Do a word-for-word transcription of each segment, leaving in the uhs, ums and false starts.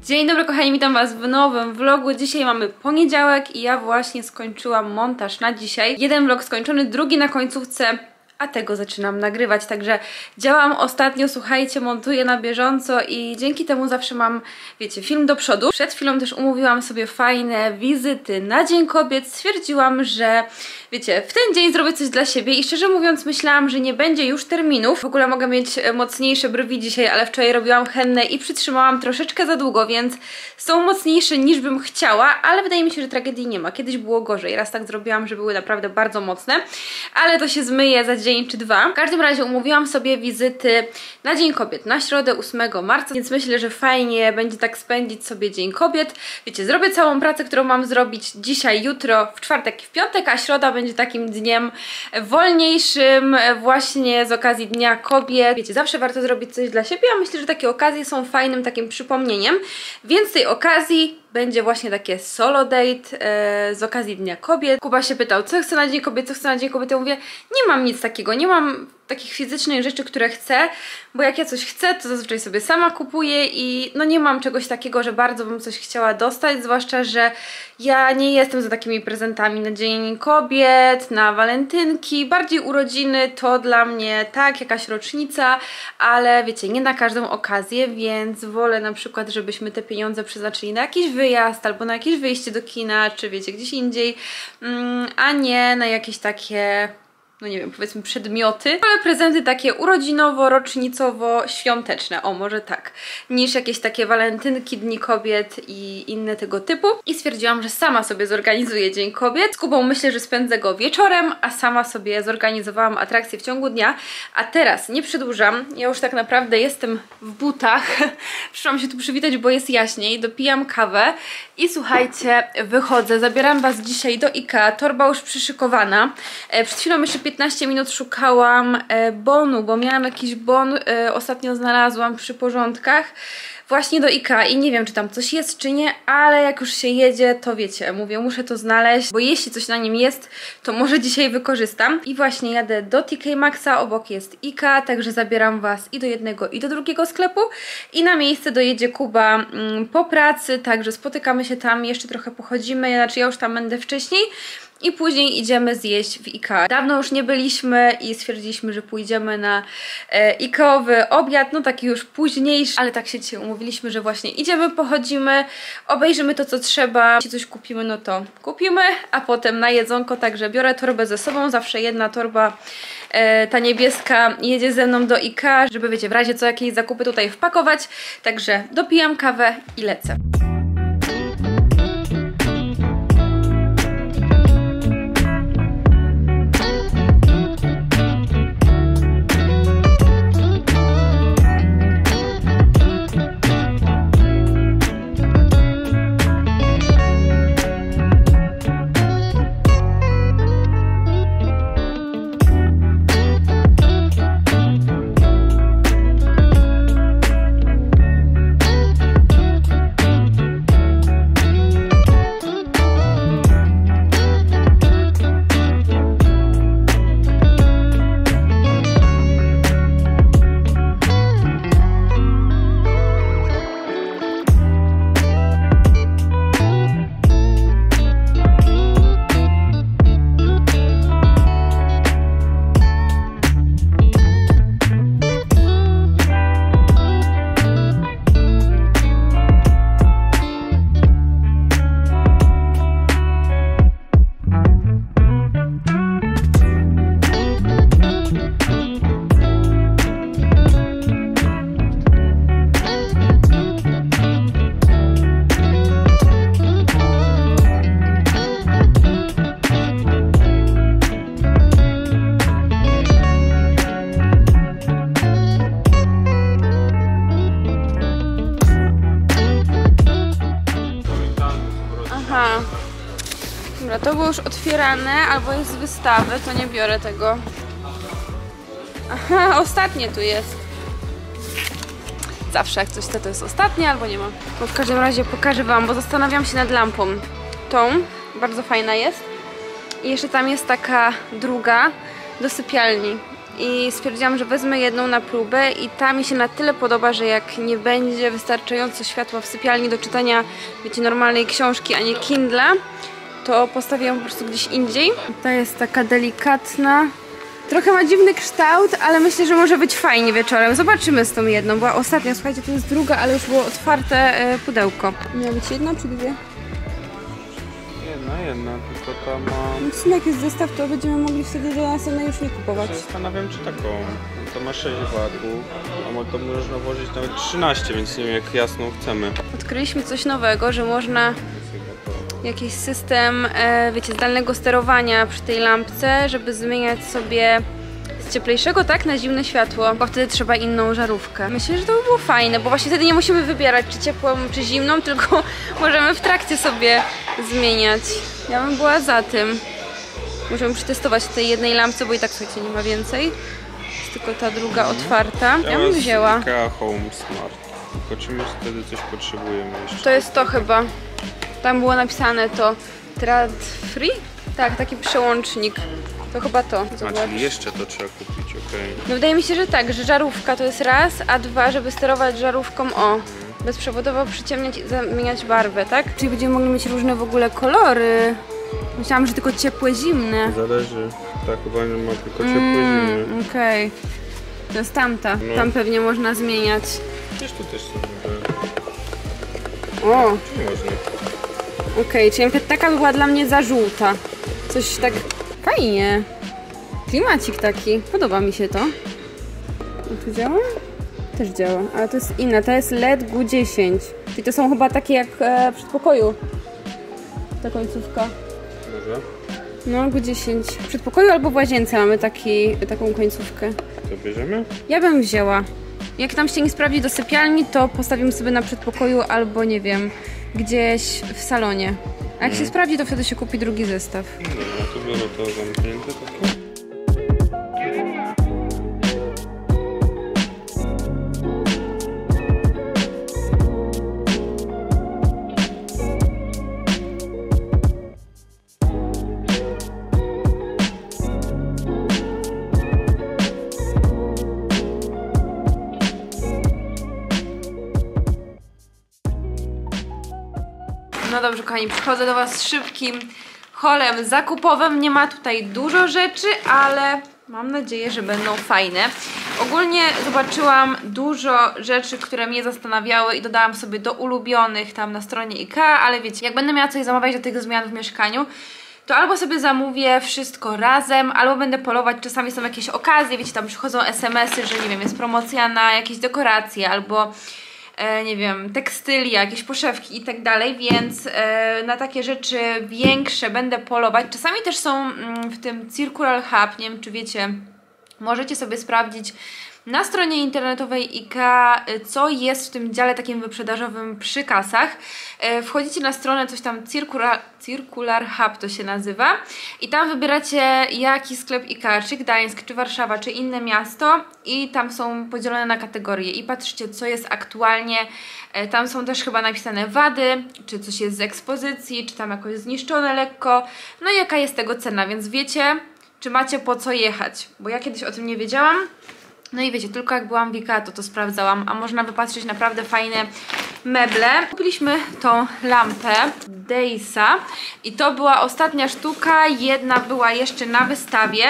Dzień dobry kochani, witam was w nowym vlogu. Dzisiaj mamy poniedziałek i ja właśnie skończyłam montaż na dzisiaj. Jeden vlog skończony, drugi na końcówce, a tego zaczynam nagrywać, także działam ostatnio, słuchajcie, montuję na bieżąco i dzięki temu zawsze mam, wiecie, film do przodu. Przed chwilą też umówiłam sobie fajne wizyty na Dzień Kobiet. Stwierdziłam, że wiecie, w ten dzień zrobię coś dla siebie i szczerze mówiąc myślałam, że nie będzie już terminów. W ogóle mogę mieć mocniejsze brwi dzisiaj, ale wczoraj robiłam hennę i przytrzymałam troszeczkę za długo, więc są mocniejsze niż bym chciała, ale wydaje mi się, że tragedii nie ma. Kiedyś było gorzej, raz tak zrobiłam, że były naprawdę bardzo mocne, ale to się zmyje za dzień czy dwa. W każdym razie umówiłam sobie wizyty na Dzień Kobiet na środę ósmego marca, więc myślę, że fajnie będzie tak spędzić sobie Dzień Kobiet. Wiecie, zrobię całą pracę, którą mam zrobić dzisiaj, jutro, w czwartek i w piątek, a środa będzie takim dniem wolniejszym właśnie z okazji Dnia Kobiet. Wiecie, zawsze warto zrobić coś dla siebie, a myślę, że takie okazje są fajnym takim przypomnieniem, więc z tej okazji będzie właśnie takie solo date e, z okazji Dnia Kobiet. Kuba się pytał, co chcę na Dzień Kobiet, co chcę na Dzień Kobiet. Ja mówię, nie mam nic takiego, nie mam takich fizycznych rzeczy, które chcę, bo jak ja coś chcę, to zazwyczaj sobie sama kupuję i no nie mam czegoś takiego, że bardzo bym coś chciała dostać, zwłaszcza, że ja nie jestem za takimi prezentami na Dzień Kobiet, na walentynki, bardziej urodziny to dla mnie tak, jakaś rocznica, ale wiecie, nie na każdą okazję, więc wolę na przykład, żebyśmy te pieniądze przeznaczyli na jakiś wyjazd albo na jakieś wyjście do kina, czy wiecie, gdzieś indziej, a nie na jakieś takie, no nie wiem, powiedzmy przedmioty, ale prezenty takie urodzinowo, rocznicowo, świąteczne, o może tak, niż jakieś takie walentynki, Dni Kobiet i inne tego typu. I stwierdziłam, że sama sobie zorganizuję Dzień Kobiet. Z Kubą myślę, że spędzę go wieczorem, a sama sobie zorganizowałam atrakcję w ciągu dnia. A teraz nie przedłużam, ja już tak naprawdę jestem w butach. Przyszłam się tu przywitać, bo jest jaśniej, dopijam kawę i słuchajcie, wychodzę, zabieram was dzisiaj do Ikea, torba już przyszykowana. Przed chwilą jeszcze piętnaście minut szukałam e, bonu, bo miałam jakiś bon, e, ostatnio znalazłam przy porządkach właśnie do Ikea i nie wiem, czy tam coś jest, czy nie, ale jak już się jedzie, to wiecie, mówię, muszę to znaleźć, bo jeśli coś na nim jest, to może dzisiaj wykorzystam. I właśnie jadę do T K Maxxa, obok jest Ikea, także zabieram was i do jednego, i do drugiego sklepu i na miejsce dojedzie Kuba mm, po pracy, także spotykamy się tam, jeszcze trochę pochodzimy, znaczy ja już tam będę wcześniej. I później idziemy zjeść w Ikea. Dawno już nie byliśmy i stwierdziliśmy, że pójdziemy na e, Ikeowy obiad, no taki już późniejszy, ale tak się dzisiaj umówiliśmy, że właśnie idziemy, pochodzimy, obejrzymy to, co trzeba. Jeśli coś kupimy, no to kupimy, a potem na jedzonko, także biorę torbę ze sobą, zawsze jedna torba, e, ta niebieska, jedzie ze mną do Ikea, żeby wiecie, w razie co jakieś zakupy tutaj wpakować, także dopijam kawę i lecę. Dobra, to było już otwierane, albo jest z wystawy, to nie biorę tego. Aha, ostatnie tu jest. Zawsze jak coś chce, to jest ostatnie, albo nie ma. No w każdym razie pokażę wam, bo zastanawiam się nad lampą. Tą, bardzo fajna jest. I jeszcze tam jest taka druga do sypialni. i stwierdziłam, że wezmę jedną na próbę i ta mi się na tyle podoba, że jak nie będzie wystarczająco światła w sypialni do czytania, wiecie, normalnej książki, a nie Kindla, to postawię ją po prostu gdzieś indziej. Ta jest taka delikatna. Trochę ma dziwny kształt, ale myślę, że może być fajnie wieczorem. Zobaczymy z tą jedną, bo ostatnia, słuchajcie, to jest druga, ale już było otwarte e, pudełko. Miała być jedna czy dwie? Jedna, jedna, tylko ta ma... No jak jest zestaw, to będziemy mogli wtedy do następnej już nie kupować. Zastanawiam, czy taką. To ma sześć watów, a to można włożyć nawet trzynaście, więc nie wiem, jak jasną chcemy. Odkryliśmy coś nowego, że można jakiś system, e, wiecie, zdalnego sterowania przy tej lampce, żeby zmieniać sobie z cieplejszego, tak, na zimne światło, bo wtedy trzeba inną żarówkę. Myślę, że to by było fajne, bo właśnie wtedy nie musimy wybierać, czy ciepłą, czy zimną, tylko możemy w trakcie sobie zmieniać. Ja bym była za tym. Możemy przetestować tej jednej lampce, bo i tak, słuchajcie, nie ma więcej. Jest tylko ta druga otwarta. Ja bym wzięła. IKEA Home Smart. Tylko czy my wtedy coś potrzebujemy jeszcze? To jest to chyba. Tam było napisane to Trad Free? Tak, taki przełącznik. To chyba to. Zobacz. A, czyli jeszcze to trzeba kupić, okej. Okay. No wydaje mi się, że tak, że żarówka to jest raz, a dwa, żeby sterować żarówką, o, hmm. bezprzewodowo przyciemniać i zamieniać barwę, tak? Czyli będziemy mogli mieć różne w ogóle kolory. Myślałam, że tylko ciepłe, zimne. Zależy. Tak, chyba nie ma tylko ciepłe, mm, zimne. Okej. Okay. To jest tamta. No. Tam pewnie można zmieniać. Wiesz, tu też są. O! Czy nie można? Okej, okay, czyli taka by była dla mnie za żółta. Coś tak fajnie. Klimacik taki. Podoba mi się to. A tu działa? Też działa, ale to jest inna. To jest L E D G dziesięć. Czyli to są chyba takie jak e, w przedpokoju. Ta końcówka. Może? No, G dziesięć. W przedpokoju albo w łazience mamy taki, taką końcówkę. To bierzemy? Ja bym wzięła. Jak nam się nie sprawdzi do sypialni, to postawimy sobie na przedpokoju albo, nie wiem, gdzieś w salonie. A jak hmm. się sprawdzi, to wtedy się kupi drugi zestaw. Dobra, to biorę to zamknięte takie. No dobrze, kochani, przychodzę do Was z szybkim haulem zakupowym. Nie ma tutaj dużo rzeczy, ale mam nadzieję, że będą fajne. Ogólnie zobaczyłam dużo rzeczy, które mnie zastanawiały i dodałam sobie do ulubionych tam na stronie IKEA, ale wiecie, jak będę miała coś zamawiać do tych zmian w mieszkaniu, to albo sobie zamówię wszystko razem, albo będę polować, czasami są jakieś okazje, wiecie, tam przychodzą es em esy, że nie wiem, jest promocja na jakieś dekoracje, albo E, nie wiem, tekstylia, jakieś poszewki i tak dalej, więc e, na takie rzeczy większe będę polować. Czasami też są mm, w tym Circular Hub, nie wiem czy wiecie, możecie sobie sprawdzić na stronie internetowej IKEA, co jest w tym dziale takim wyprzedażowym przy kasach. E, wchodzicie na stronę, coś tam Circular, Circular Hub to się nazywa i tam wybieracie jaki sklep IKEA, czy Gdańsk, czy Warszawa, czy inne miasto i tam są podzielone na kategorie i patrzcie, co jest aktualnie. E, tam są też chyba napisane wady, czy coś jest z ekspozycji, czy tam jakoś zniszczone lekko, no i jaka jest tego cena, więc wiecie, czy macie po co jechać, bo ja kiedyś o tym nie wiedziałam. No i wiecie, tylko jak byłam w IKEA, to to sprawdzałam, a można wypatrzeć naprawdę fajne meble. Kupiliśmy tą lampę Dejsa i to była ostatnia sztuka, jedna była jeszcze na wystawie.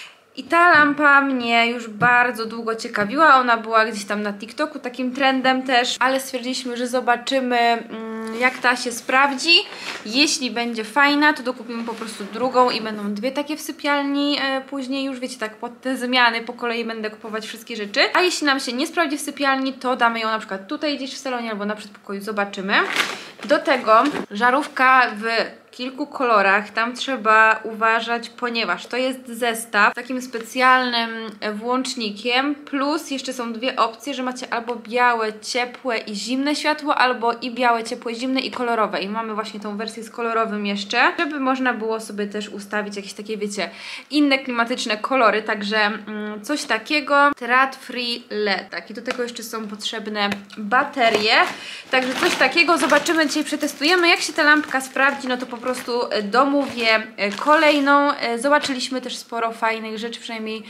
I ta lampa mnie już bardzo długo ciekawiła, ona była gdzieś tam na TikToku takim trendem też, ale stwierdziliśmy, że zobaczymy jak ta się sprawdzi. Jeśli będzie fajna, to dokupimy po prostu drugą i będą dwie takie w sypialni. E, później już wiecie, tak pod te zmiany po kolei będę kupować wszystkie rzeczy. A jeśli nam się nie sprawdzi w sypialni, to damy ją na przykład tutaj gdzieś w salonie albo na przedpokoju, zobaczymy. Do tego żarówka w kilku kolorach, tam trzeba uważać, ponieważ to jest zestaw z takim specjalnym włącznikiem, plus jeszcze są dwie opcje, że macie albo białe, ciepłe i zimne światło, albo i białe, ciepłe, zimne i kolorowe i mamy właśnie tą wersję z kolorowym jeszcze, żeby można było sobie też ustawić jakieś takie, wiecie, inne klimatyczne kolory, także mm, coś takiego. Trad Free L E D, tak, i do tego jeszcze są potrzebne baterie, także coś takiego. Zobaczymy, dzisiaj przetestujemy, jak się ta lampka sprawdzi, no to po prostu domówię kolejną. Zobaczyliśmy też sporo fajnych rzeczy, przynajmniej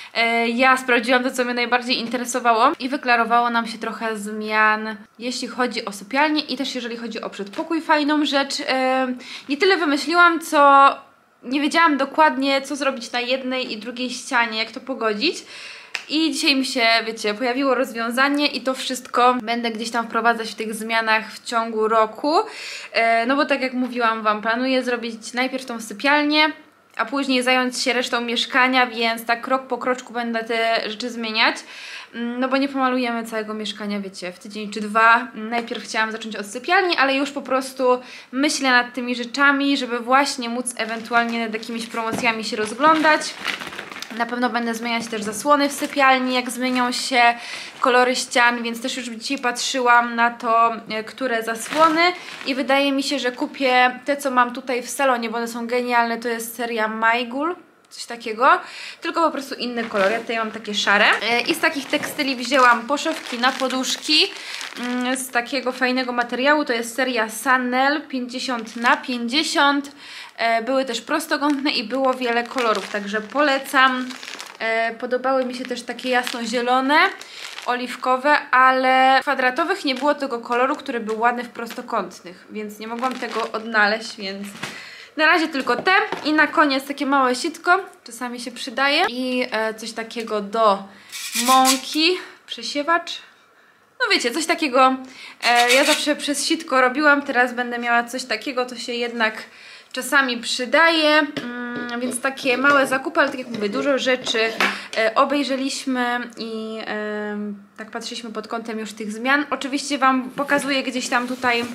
ja sprawdziłam to, co mnie najbardziej interesowało i wyklarowało nam się trochę zmian, jeśli chodzi o sypialnię i też jeżeli chodzi o przedpokój. Fajną rzecz, nie tyle wymyśliłam, co nie wiedziałam dokładnie, co zrobić na jednej i drugiej ścianie, jak to pogodzić. I dzisiaj mi się, wiecie, pojawiło rozwiązanie i to wszystko będę gdzieś tam wprowadzać w tych zmianach w ciągu roku. No bo tak jak mówiłam wam, planuję zrobić najpierw tą sypialnię, a później zająć się resztą mieszkania, więc tak krok po kroczku będę te rzeczy zmieniać. No bo nie pomalujemy całego mieszkania, wiecie, w tydzień czy dwa. Najpierw chciałam zacząć od sypialni, ale już po prostu myślę nad tymi rzeczami, żeby właśnie móc ewentualnie nad jakimiś promocjami się rozglądać. Na pewno będę zmieniać też zasłony w sypialni, jak zmienią się kolory ścian, więc też już dzisiaj patrzyłam na to, które zasłony i wydaje mi się, że kupię te, co mam tutaj w salonie, bo one są genialne. To jest seria Majgul, coś takiego, tylko po prostu inny kolor. Ja tutaj mam takie szare. I z takich tekstyli wzięłam poszewki na poduszki z takiego fajnego materiału. To jest seria Sanel pięćdziesiąt na pięćdziesiąt. Były też prostokątne i było wiele kolorów, także polecam. Podobały mi się też takie jasno-zielone, oliwkowe, ale kwadratowych nie było tego koloru, który był ładny w prostokątnych, więc nie mogłam tego odnaleźć, więc na razie tylko te. I na koniec takie małe sitko, czasami się przydaje. I coś takiego do mąki, przesiewacz. No wiecie, coś takiego, ja zawsze przez sitko robiłam, teraz będę miała coś takiego, to się jednak czasami przydaje, mm, więc takie małe zakupy, ale tak jak mówię, dużo rzeczy e, obejrzeliśmy i e, tak patrzyliśmy pod kątem już tych zmian. Oczywiście wam pokazuję gdzieś tam tutaj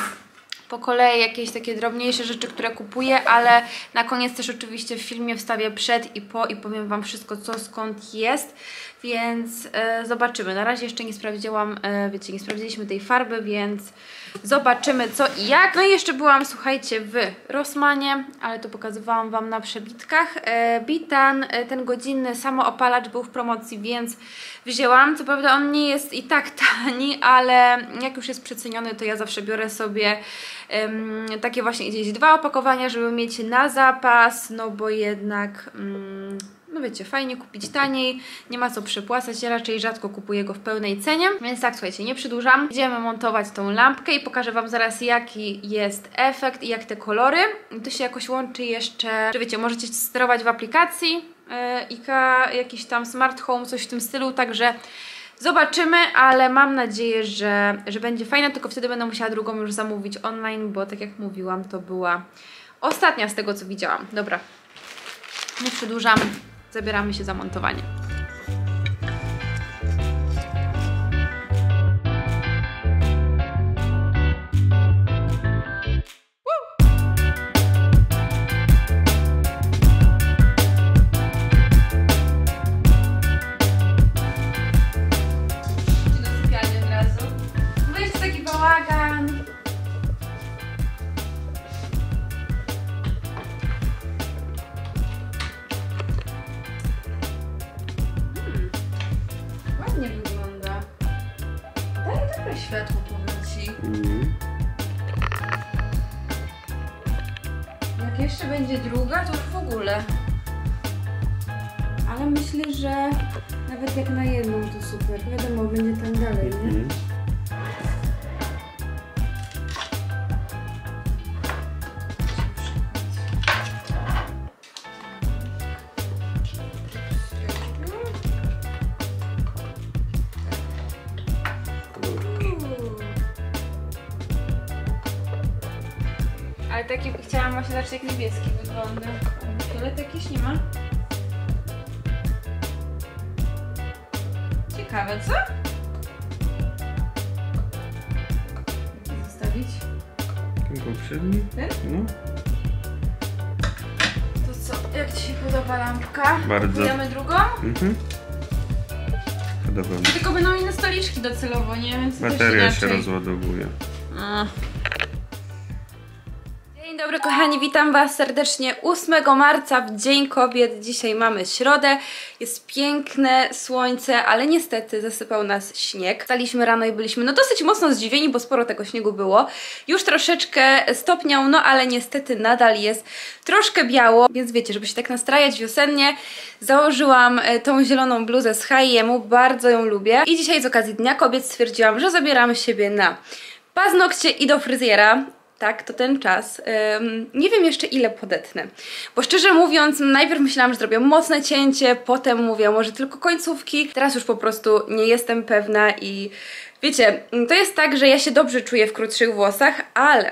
po kolei jakieś takie drobniejsze rzeczy, które kupuję, ale na koniec też oczywiście w filmie wstawię przed i po i powiem wam wszystko, co skąd jest, więc e, zobaczymy. Na razie jeszcze nie sprawdziłam, e, wiecie, nie sprawdziliśmy tej farby, więc zobaczymy co i jak. No i jeszcze byłam, słuchajcie, w Rossmanie, ale to pokazywałam wam na przebitkach. E, Bitan, e, ten godzinny samoopalacz był w promocji, więc wzięłam. Co prawda on nie jest i tak tani, ale jak już jest przeceniony, to ja zawsze biorę sobie um, takie właśnie gdzieś dwa opakowania, żeby mieć na zapas, no bo jednak um, no wiecie, fajnie kupić taniej, nie ma co przepłacać, ja raczej rzadko kupuję go w pełnej cenie, więc tak, słuchajcie, nie przedłużam. Będziemy montować tą lampkę i pokażę wam zaraz, jaki jest efekt i jak te kolory. I to się jakoś łączy jeszcze, że wiecie, możecie sterować w aplikacji yy, IKEA, jakiś tam smart home, coś w tym stylu, także zobaczymy, ale mam nadzieję, że, że będzie fajna, tylko wtedy będę musiała drugą już zamówić online, bo tak jak mówiłam, to była ostatnia z tego, co widziałam. Dobra, nie przedłużam. Zabieramy się za montowanie. Do sypialni od razu. No jest taki bałagan. Nie wygląda. Daje dobre światło, powiem ci. Mm. Jak jeszcze będzie druga, to już w ogóle. Ale myślę, że nawet jak na jedną to super. Wiadomo, będzie tam dalej, nie? Mm. Ale taki chciałam właśnie zobaczyć, jak niebieski wygląda. Fiolet jakiś nie ma? Ciekawe, co? Zostawić? Ten poprzedni? Ten? No. To co? Jak ci się podoba lampka? Bardzo. Kupujemy drugą? Mhm. Podoba mi się. Tylko będą inne stoliczki docelowo, nie? Więc bateria się rozładowuje. A. Dobry kochani, witam Was serdecznie ósmego marca w Dzień Kobiet. Dzisiaj mamy środę, jest piękne słońce, ale niestety zasypał nas śnieg. Wstaliśmy rano i byliśmy no dosyć mocno zdziwieni, bo sporo tego śniegu było. Już troszeczkę stopniał, no ale niestety nadal jest troszkę biało, więc wiecie, żeby się tak nastrajać wiosennie, założyłam tą zieloną bluzę z H i M-u, bardzo ją lubię. I dzisiaj z okazji Dnia Kobiet stwierdziłam, że zabieramy siebie na paznokcie i do fryzjera. Tak, to ten czas. Ym, nie wiem jeszcze ile podetnę, bo szczerze mówiąc najpierw myślałam, że zrobię mocne cięcie, potem mówię może tylko końcówki, teraz już po prostu nie jestem pewna i wiecie, to jest tak, że ja się dobrze czuję w krótszych włosach, ale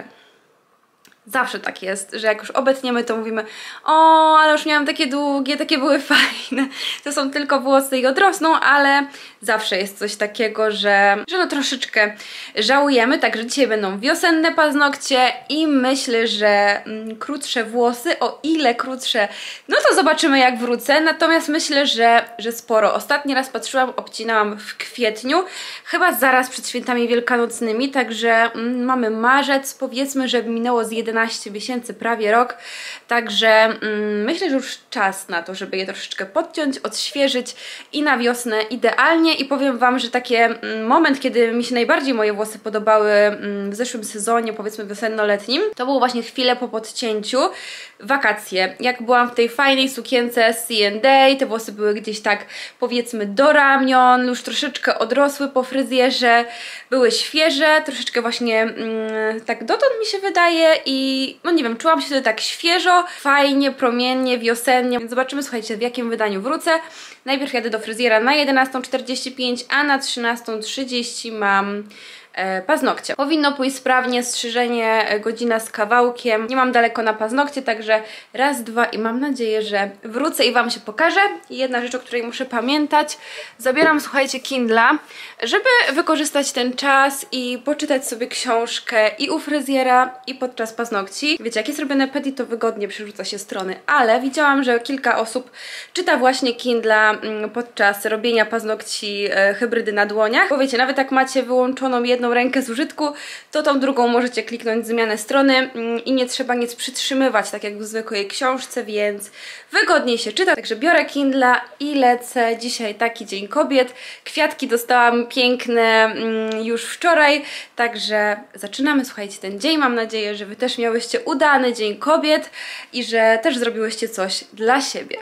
zawsze tak jest, że jak już obetniemy, to mówimy: o, ale już miałam takie długie, takie były fajne. To są tylko włosy i odrosną, ale zawsze jest coś takiego, że, że no troszeczkę żałujemy. Także dzisiaj będą wiosenne paznokcie i myślę, że mm, krótsze włosy, o ile krótsze, no to zobaczymy jak wrócę. Natomiast myślę, że, że sporo. Ostatni raz patrzyłam, obcinałam w kwietniu, chyba zaraz przed świętami wielkanocnymi, także mm, mamy marzec, powiedzmy, że minęło z jedenaście miesięcy, prawie rok, także mm, myślę, że już czas na to, żeby je troszeczkę podciąć, odświeżyć i na wiosnę idealnie. I powiem Wam, że taki mm, moment, kiedy mi się najbardziej moje włosy podobały mm, w zeszłym sezonie, powiedzmy wiosenno-letnim, to było właśnie chwilę po podcięciu, wakacje. Jak byłam w tej fajnej sukience C and A, te włosy były gdzieś tak powiedzmy do ramion, już troszeczkę odrosły po fryzjerze, były świeże, troszeczkę właśnie mm, tak dotąd mi się wydaje i no nie wiem, czułam się wtedy tak świeżo, fajnie, promiennie, wiosennie, więc zobaczymy, słuchajcie, w jakim wydaniu wrócę. Najpierw jadę do fryzjera na jedenastą czterdzieści pięć, a na trzynastą trzydzieści mam e, paznokcie. Powinno pójść sprawnie, strzyżenie e, godzina z kawałkiem. Nie mam daleko na paznokcie, także raz, dwa i mam nadzieję, że wrócę i Wam się pokażę. I jedna rzecz, o której muszę pamiętać. Zabieram, słuchajcie, Kindla, żeby wykorzystać ten czas i poczytać sobie książkę i u fryzjera, i podczas paznokci. Wiecie, jak jest robione pedi, to wygodnie przerzuca się strony, ale widziałam, że kilka osób czyta właśnie Kindla podczas robienia paznokci e, hybrydy na dłoniach. Bo wiecie, nawet jak macie wyłączoną jedną rękę z użytku, to tą drugą możecie kliknąć zmianę strony i nie trzeba nic przytrzymywać, tak jak w zwykłej książce, więc wygodniej się czyta. Także biorę Kindla i lecę. Dzisiaj taki Dzień Kobiet. Kwiatki dostałam piękne już wczoraj, także zaczynamy, słuchajcie, ten dzień. Mam nadzieję, że Wy też miałyście udany Dzień Kobiet i że też zrobiłyście coś dla siebie.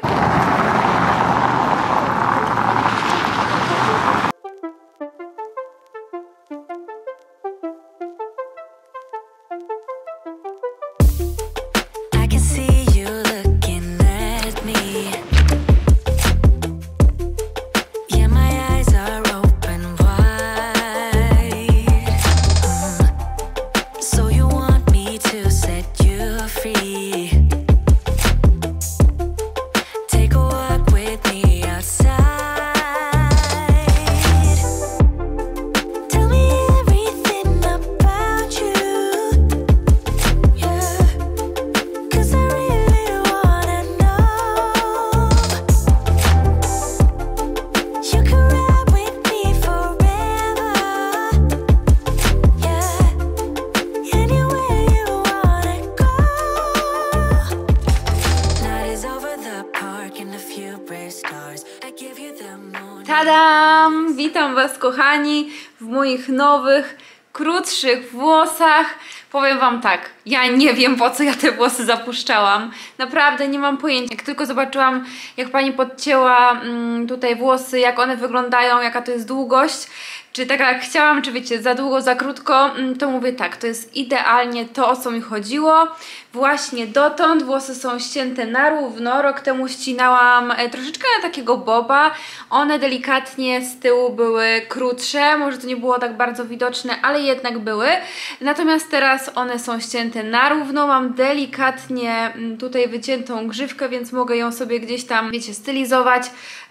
Tadam! Witam Was, kochani, w moich nowych, krótszych włosach. Powiem Wam tak, ja nie wiem, po co ja te włosy zapuszczałam. Naprawdę nie mam pojęcia. Jak tylko zobaczyłam, jak Pani podcięła mm, tutaj włosy, jak one wyglądają, jaka to jest długość, czy tak jak chciałam, czy wiecie, za długo, za krótko, to mówię tak, to jest idealnie to, o co mi chodziło. Właśnie dotąd włosy są ścięte na równo. Rok temu ścinałam troszeczkę na takiego boba. One delikatnie z tyłu były krótsze, może to nie było tak bardzo widoczne, ale jednak były. Natomiast teraz one są ścięte na równo. Mam delikatnie tutaj wyciętą grzywkę, więc mogę ją sobie gdzieś tam, wiecie, stylizować,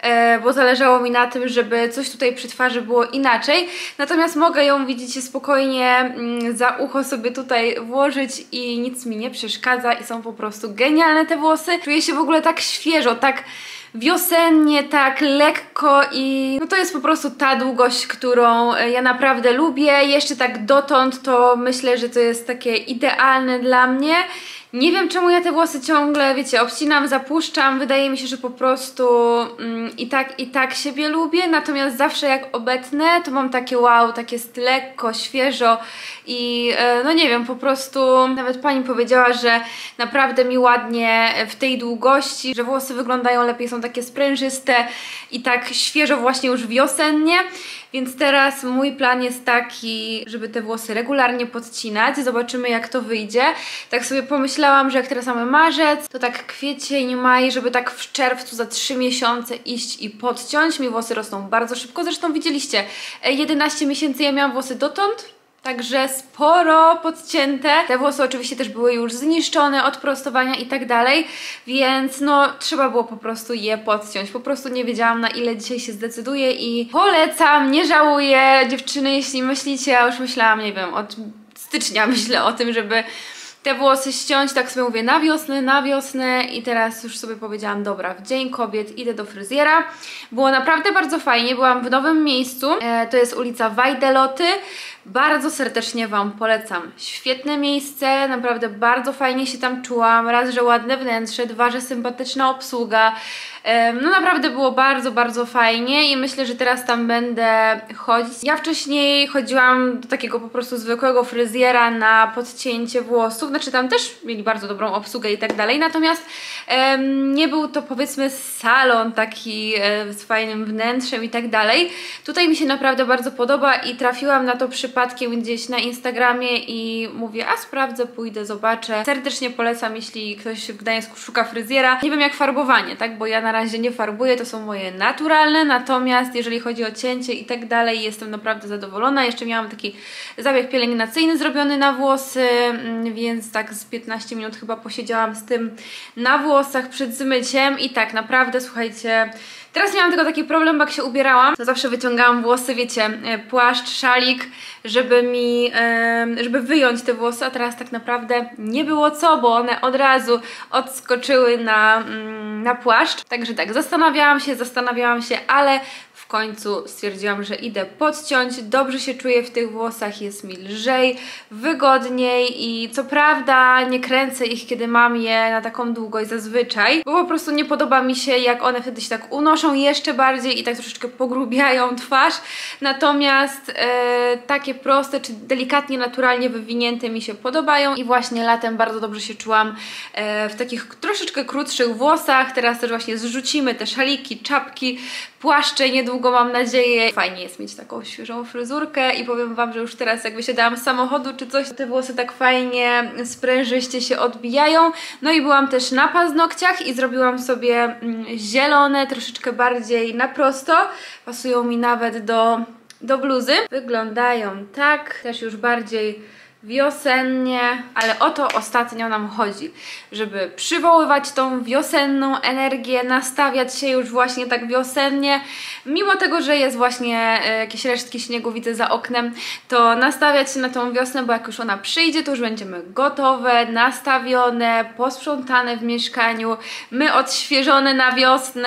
bo zależało mi na tym, żeby coś tutaj przy twarzy było inaczej. Natomiast mogę ją, widzicie, spokojnie za ucho sobie tutaj włożyć i nic mi nie przeszkadza i są po prostu genialne te włosy. Czuję się w ogóle tak świeżo, tak wiosennie, tak lekko i no to jest po prostu ta długość, którą ja naprawdę lubię. Jeszcze tak dotąd to myślę, że to jest takie idealne dla mnie. Nie wiem, czemu ja te włosy ciągle, wiecie, obcinam, zapuszczam. Wydaje mi się, że po prostu mm, i tak, i tak siebie lubię. Natomiast zawsze jak obetnę, to mam takie wow, takie jest lekko, świeżo i e, no nie wiem, po prostu nawet pani powiedziała, że naprawdę mi ładnie w tej długości, że włosy wyglądają lepiej, są takie sprężyste i tak świeżo właśnie już wiosennie. Więc teraz mój plan jest taki, żeby te włosy regularnie podcinać. Zobaczymy, jak to wyjdzie. Tak sobie pomyślałam, że jak teraz mamy marzec, to tak kwiecień, maj, żeby tak w czerwcu za trzy miesiące iść i podciąć. Mi włosy rosną bardzo szybko. Zresztą widzieliście, jedenaście miesięcy ja miałam włosy dotąd. Także sporo podcięte. Te włosy oczywiście też były już zniszczone od prostowania i tak dalej, więc no trzeba było po prostu je podciąć. Po prostu nie wiedziałam, na ile dzisiaj się zdecyduję i polecam, nie żałuję. Dziewczyny, jeśli myślicie, ja już myślałam, nie wiem, od stycznia myślę o tym, żeby te włosy ściąć, tak sobie mówię, na wiosnę, na wiosnę i teraz już sobie powiedziałam, dobra, w Dzień Kobiet idę do fryzjera. Było naprawdę bardzo fajnie, byłam w nowym miejscu, e, to jest ulica Wajdeloty. Bardzo serdecznie Wam polecam. Świetne miejsce, naprawdę bardzo fajnie się tam czułam. Raz, że ładne wnętrze, dwa, że sympatyczna obsługa. No naprawdę było bardzo, bardzo fajnie i myślę, że teraz tam będę chodzić. Ja wcześniej chodziłam do takiego po prostu zwykłego fryzjera na podcięcie włosów. Znaczy tam też mieli bardzo dobrą obsługę i tak dalej. Natomiast em, nie był to powiedzmy salon taki e, z fajnym wnętrzem i tak dalej. Tutaj mi się naprawdę bardzo podoba i trafiłam na to przypadkiem gdzieś na Instagramie i mówię, a sprawdzę, pójdę, zobaczę. Serdecznie polecam, jeśli ktoś w Gdańsku szuka fryzjera. Nie wiem jak farbowanie, tak, bo ja na razie nie farbuję, to są moje naturalne, natomiast jeżeli chodzi o cięcie i tak dalej, jestem naprawdę zadowolona. Jeszcze miałam taki zabieg pielęgnacyjny zrobiony na włosy, więc tak z piętnaście minut chyba posiedziałam z tym na włosach przed zmyciem i tak naprawdę, słuchajcie, teraz miałam tylko taki problem, bo jak się ubierałam, to zawsze wyciągałam włosy, wiecie, płaszcz, szalik, żeby mi, żeby wyjąć te włosy, a teraz tak naprawdę nie było co, bo one od razu odskoczyły na, na płaszcz. Także tak, zastanawiałam się, zastanawiałam się, ale w końcu stwierdziłam, że idę podciąć, dobrze się czuję w tych włosach, jest mi lżej, wygodniej i co prawda nie kręcę ich, kiedy mam je na taką długość zazwyczaj, bo po prostu nie podoba mi się, jak one wtedy się tak unoszą jeszcze bardziej i tak troszeczkę pogrubiają twarz, natomiast e, takie proste, czy delikatnie, naturalnie wywinięte mi się podobają i właśnie latem bardzo dobrze się czułam e, w takich troszeczkę krótszych włosach. Teraz też właśnie zrzucimy te szaliki, czapki, płaszcze niedługo, mam nadzieję. Fajnie jest mieć taką świeżą fryzurkę i powiem Wam, że już teraz jak wysiadałam z samochodu czy coś, te włosy tak fajnie sprężyście się odbijają. No i byłam też na paznokciach i zrobiłam sobie mm, zielone, troszeczkę bardziej na prosto. Pasują mi nawet do, do bluzy. Wyglądają tak, też już bardziej wiosennie, ale o to ostatnio nam chodzi, żeby przywoływać tą wiosenną energię, nastawiać się już właśnie tak wiosennie, mimo tego, że jest właśnie e, jakieś resztki śniegu widzę za oknem, to nastawiać się na tą wiosnę, bo jak już ona przyjdzie, to już będziemy gotowe, nastawione, posprzątane w mieszkaniu, my odświeżone na wiosnę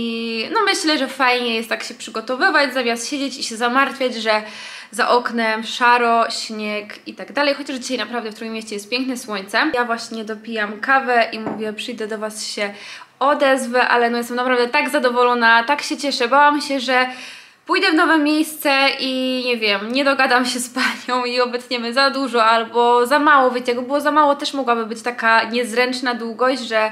i no myślę, że fajnie jest tak się przygotowywać, zamiast siedzieć i się zamartwiać, że za oknem szaro, śnieg i tak dalej, chociaż dzisiaj naprawdę w Trójmieście jest piękne słońce. Ja właśnie dopijam kawę i mówię, przyjdę do Was się odezwę, ale no jestem naprawdę tak zadowolona, tak się cieszę, bałam się, że pójdę w nowe miejsce i nie wiem, nie dogadam się z panią i obetniemy za dużo albo za mało, wiecie, jakby było za mało też mogłaby być taka niezręczna długość, że,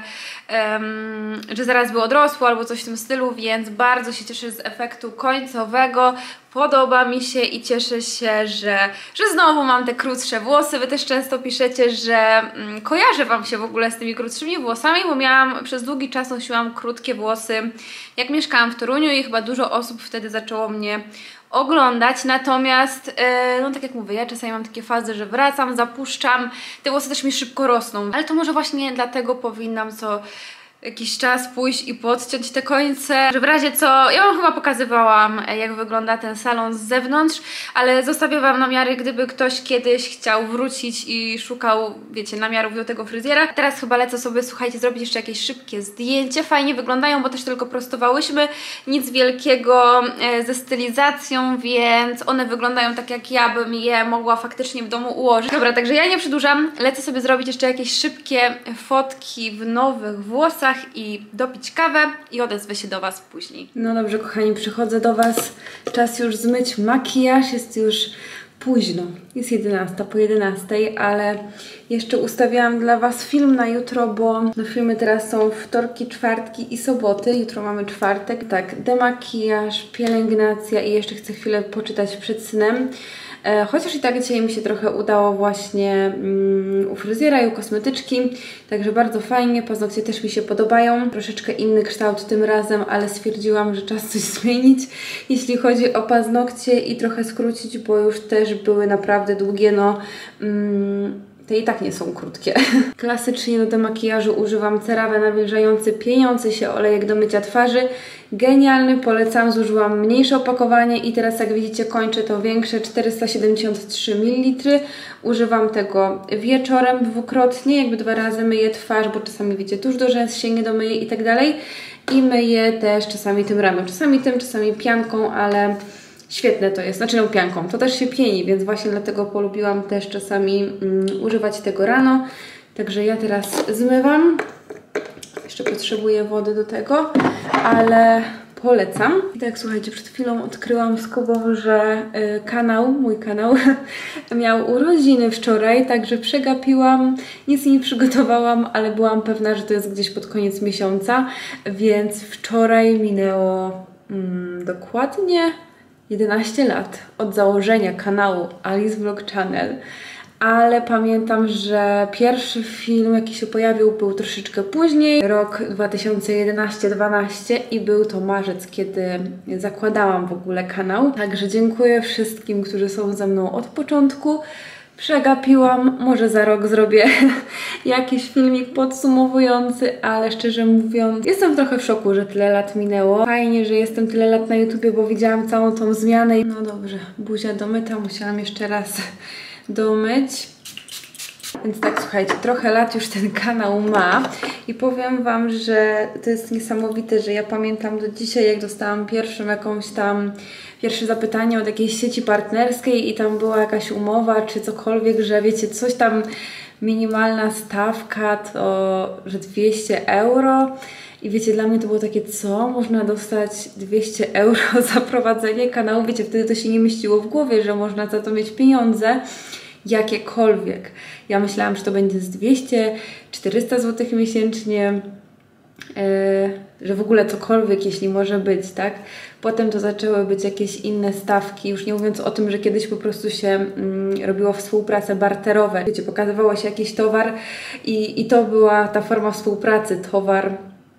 um, że zaraz by odrosło albo coś w tym stylu, więc bardzo się cieszę z efektu końcowego. Podoba mi się i cieszę się, że, że znowu mam te krótsze włosy. Wy też często piszecie, że mm, kojarzę Wam się w ogóle z tymi krótszymi włosami, bo miałam przez długi czas nosiłam krótkie włosy, jak mieszkałam w Toruniu i chyba dużo osób wtedy zaczęło mnie oglądać, natomiast yy, no tak jak mówię, ja czasami mam takie fazy, że wracam, zapuszczam, te włosy też mi szybko rosną, ale to może właśnie dlatego powinnam co jakiś czas pójść i podciąć te końce, że w razie co, ja wam chyba pokazywałam, jak wygląda ten salon z zewnątrz, ale zostawię wam namiary, gdyby ktoś kiedyś chciał wrócić i szukał, wiecie, namiarów do tego fryzjera. Teraz chyba lecę sobie, słuchajcie, zrobić jeszcze jakieś szybkie zdjęcie. Fajnie wyglądają, bo też tylko prostowałyśmy, nic wielkiego e, ze stylizacją, więc one wyglądają tak, jak ja bym je mogła faktycznie w domu ułożyć. Dobra, także ja nie przedłużam, lecę sobie zrobić jeszcze jakieś szybkie fotki w nowych włosach i dopić kawę i odezwę się do was później. No dobrze, kochani, przychodzę do was. Czas już zmyć makijaż, jest już późno. Jest jedenasta po jedenastej, ale jeszcze ustawiałam dla was film na jutro, bo no filmy teraz są wtorki, czwartki i soboty. Jutro mamy czwartek. Tak, demakijaż, pielęgnacja i jeszcze chcę chwilę poczytać przed snem. Chociaż i tak dzisiaj mi się trochę udało właśnie um, u fryzjera i u kosmetyczki, także bardzo fajnie, paznokcie też mi się podobają. Troszeczkę inny kształt tym razem, ale stwierdziłam, że czas coś zmienić, jeśli chodzi o paznokcie i trochę skrócić, bo już też były naprawdę długie, no... Um, te i tak nie są krótkie. Klasycznie do demakijażu używam CeraVe nawilżający, pieniący się olejek do mycia twarzy. Genialny, polecam, zużyłam mniejsze opakowanie i teraz jak widzicie kończę to większe, czterysta siedemdziesiąt trzy mililitrów. Używam tego wieczorem dwukrotnie, jakby dwa razy myję twarz, bo czasami wiecie, tuż do rzęs się nie domyję i tak dalej. I myję też czasami tym rano, czasami tym, czasami pianką, ale... świetne to jest, znaczy no pianką, to też się pieni, więc właśnie dlatego polubiłam też czasami mm, używać tego rano. Także ja teraz zmywam. Jeszcze potrzebuję wody do tego, ale polecam. I tak, słuchajcie, przed chwilą odkryłam z Kubą, że y, kanał, mój kanał miał urodziny wczoraj, także przegapiłam, nic nie przygotowałam, ale byłam pewna, że to jest gdzieś pod koniec miesiąca, więc wczoraj minęło mm, dokładnie jedenaście lat od założenia kanału Alice Vlog Channel, ale pamiętam, że pierwszy film, jaki się pojawił, był troszeczkę później, rok dwa tysiące jedenasty dwanaście i był to marzec, kiedy zakładałam w ogóle kanał. Także dziękuję wszystkim, którzy są ze mną od początku. Przegapiłam, może za rok zrobię jakiś filmik podsumowujący, ale szczerze mówiąc jestem trochę w szoku, że tyle lat minęło. Fajnie, że jestem tyle lat na YouTubie, bo widziałam całą tą zmianę. No dobrze, buzia domyta, musiałam jeszcze raz domyć. Więc tak, słuchajcie, trochę lat już ten kanał ma i powiem wam, że to jest niesamowite, że ja pamiętam do dzisiaj, jak dostałam pierwszą jakąś tam, pierwsze zapytanie od jakiejś sieci partnerskiej i tam była jakaś umowa czy cokolwiek, że wiecie, coś tam, minimalna stawka to, że dwieście euro. I wiecie, dla mnie to było takie, co? Można dostać dwieście euro za prowadzenie kanału? Wiecie, wtedy to się nie mieściło w głowie, że można za to mieć pieniądze jakiekolwiek. Ja myślałam, że to będzie z dwieście czterysta złotych miesięcznie, yy, że w ogóle cokolwiek, jeśli może być, tak? Potem to zaczęły być jakieś inne stawki, już nie mówiąc o tym, że kiedyś po prostu się mm, robiło współprace barterowe. Wiecie, pokazywało się jakiś towar i, i to była ta forma współpracy, towar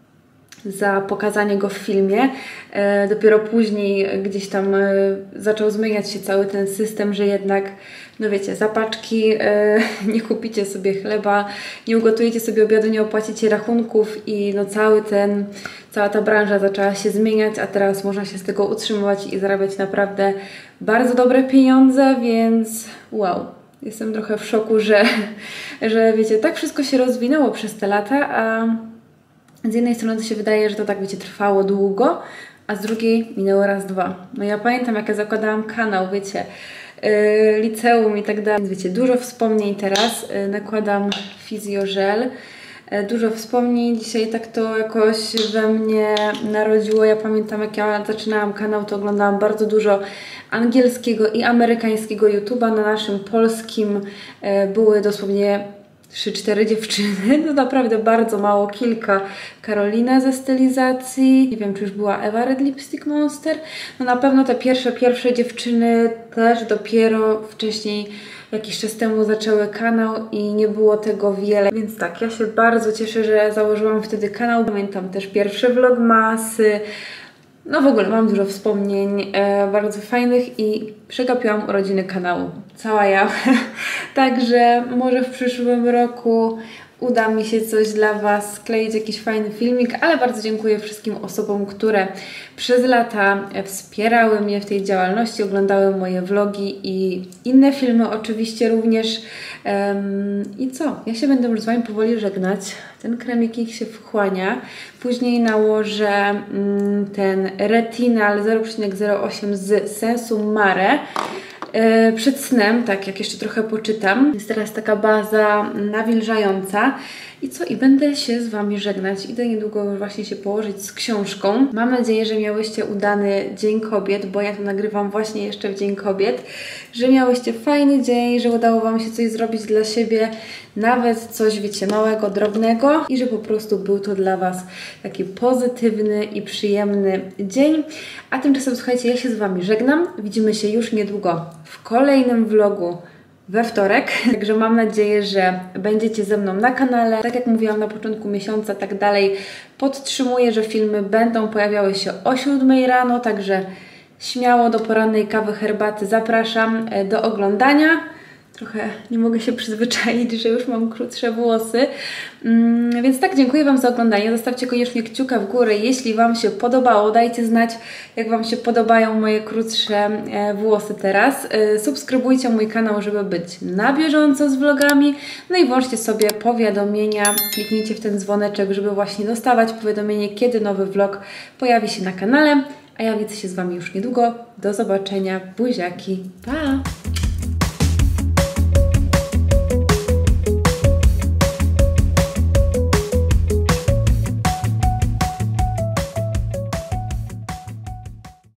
za pokazanie go w filmie. E, dopiero później gdzieś tam e, zaczął zmieniać się cały ten system, że jednak, no wiecie, za paczki e, nie kupicie sobie chleba, nie ugotujecie sobie obiadu, nie opłacicie rachunków i no cały ten, cała ta branża zaczęła się zmieniać, a teraz można się z tego utrzymywać i zarabiać naprawdę bardzo dobre pieniądze, więc wow. Jestem trochę w szoku, że, że wiecie, tak wszystko się rozwinęło przez te lata, a z jednej strony to się wydaje, że to tak, wiecie, trwało długo, a z drugiej minęło raz, dwa. No ja pamiętam, jak ja zakładałam kanał, wiecie, yy, liceum i tak dalej, więc wiecie, dużo wspomnień teraz, yy, nakładam fizjożel, yy, dużo wspomnień, dzisiaj tak to jakoś we mnie narodziło. Ja pamiętam, jak ja zaczynałam kanał, to oglądałam bardzo dużo angielskiego i amerykańskiego YouTube'a. Na naszym polskim yy, były dosłownie trzy cztery dziewczyny, no naprawdę bardzo mało, kilka. Karolina ze stylizacji, nie wiem, czy już była Ewa Red Lipstick Monster, no na pewno te pierwsze, pierwsze dziewczyny też dopiero wcześniej, jakiś czas temu zaczęły kanał i nie było tego wiele, więc tak, ja się bardzo cieszę, że założyłam wtedy kanał. Pamiętam też pierwsze vlogmasy, no w ogóle mam dużo wspomnień e, bardzo fajnych i przegapiłam urodziny kanału. Cała ja. Także może w przyszłym roku uda mi się coś dla Was skleić, jakiś fajny filmik, ale bardzo dziękuję wszystkim osobom, które przez lata wspierały mnie w tej działalności, oglądały moje vlogi i inne filmy oczywiście również. Um, I co? Ja się będę już z Wami powoli żegnać. Ten kremik ich się wchłania. Później nałożę um, ten Retinal zero przecinek zero osiem z Sensu Mare. Przed snem, tak jak jeszcze trochę poczytam. Jest teraz taka baza nawilżająca. I co? I będę się z Wami żegnać. Idę niedługo właśnie się położyć z książką. Mam nadzieję, że miałyście udany Dzień Kobiet, bo ja to nagrywam właśnie jeszcze w Dzień Kobiet. Że miałyście fajny dzień, że udało Wam się coś zrobić dla siebie. Nawet coś, wiecie, małego, drobnego. I że po prostu był to dla Was taki pozytywny i przyjemny dzień. A tymczasem, słuchajcie, ja się z Wami żegnam. Widzimy się już niedługo w kolejnym vlogu we wtorek. Także mam nadzieję, że będziecie ze mną na kanale. Tak jak mówiłam na początku miesiąca, tak dalej podtrzymuję, że filmy będą pojawiały się o siódmej rano, także śmiało do porannej kawy, herbaty zapraszam do oglądania. Trochę nie mogę się przyzwyczaić, że już mam krótsze włosy. Mm, więc tak, dziękuję Wam za oglądanie. Zostawcie koniecznie kciuka w górę, jeśli Wam się podobało. Dajcie znać, jak Wam się podobają moje krótsze e, włosy teraz. E, subskrybujcie mój kanał, żeby być na bieżąco z vlogami. No i włączcie sobie powiadomienia. Kliknijcie w ten dzwoneczek, żeby właśnie dostawać powiadomienie, kiedy nowy vlog pojawi się na kanale. A ja widzę się z Wami już niedługo. Do zobaczenia. Buziaki. Pa!